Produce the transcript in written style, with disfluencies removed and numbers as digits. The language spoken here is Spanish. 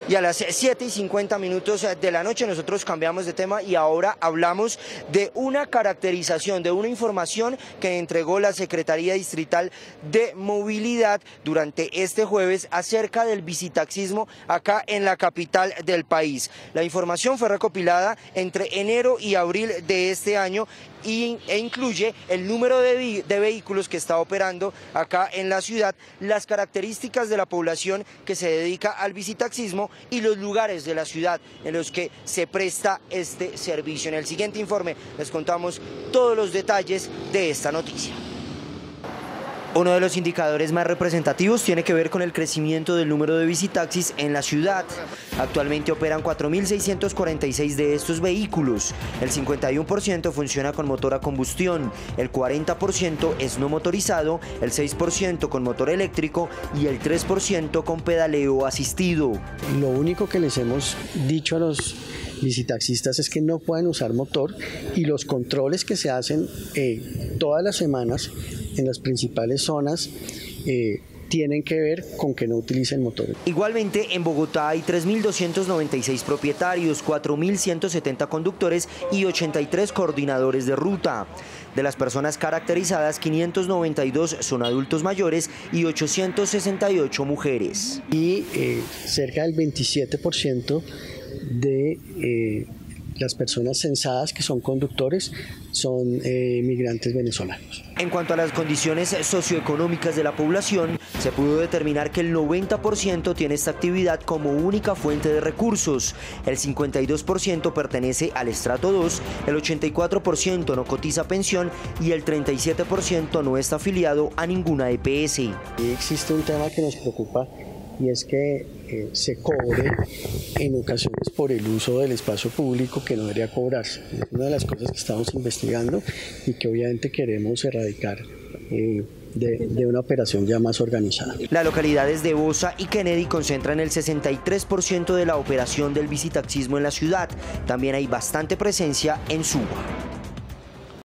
Y a las 7:50 de la noche nosotros cambiamos de tema y ahora hablamos de una caracterización, de una información que entregó la Secretaría Distrital de Movilidad durante este jueves acerca del bicitaxismo acá en la capital del país. La información fue recopilada entre enero y abril de este año e incluye el número de vehículos que está operando acá en la ciudad, las características de la población que se dedica al bicitaxismo y los lugares de la ciudad en los que se presta este servicio. En el siguiente informe les contamos todos los detalles de esta noticia. Uno de los indicadores más representativos tiene que ver con el crecimiento del número de bicitaxis en la ciudad. Actualmente operan 4.646 de estos vehículos. El 51% funciona con motor a combustión, el 40% es no motorizado, el 6% con motor eléctrico y el 3% con pedaleo asistido. Lo único que les hemos dicho a los bicitaxistas es que no pueden usar motor, y los controles que se hacen todas las semanas en las principales zonas tienen que ver con que no utilicen motor. Igualmente, en Bogotá hay 3.296 propietarios, 4.170 conductores y 83 coordinadores de ruta. De las personas caracterizadas, 592 son adultos mayores y 868 mujeres. Y cerca del 27% de las personas censadas que son conductores son migrantes venezolanos. En cuanto a las condiciones socioeconómicas de la población, se pudo determinar que el 90% tiene esta actividad como única fuente de recursos, el 52% pertenece al estrato 2, el 84% no cotiza pensión y el 37% no está afiliado a ninguna EPS. Y existe un tema que nos preocupa, y es que se cobre en ocasiones por el uso del espacio público que no debería cobrarse. Es una de las cosas que estamos investigando y que obviamente queremos erradicar de una operación ya más organizada. Las localidades de Bosa y Kennedy concentran el 63% de la operación del bicitaxismo en la ciudad. También hay bastante presencia en Suba.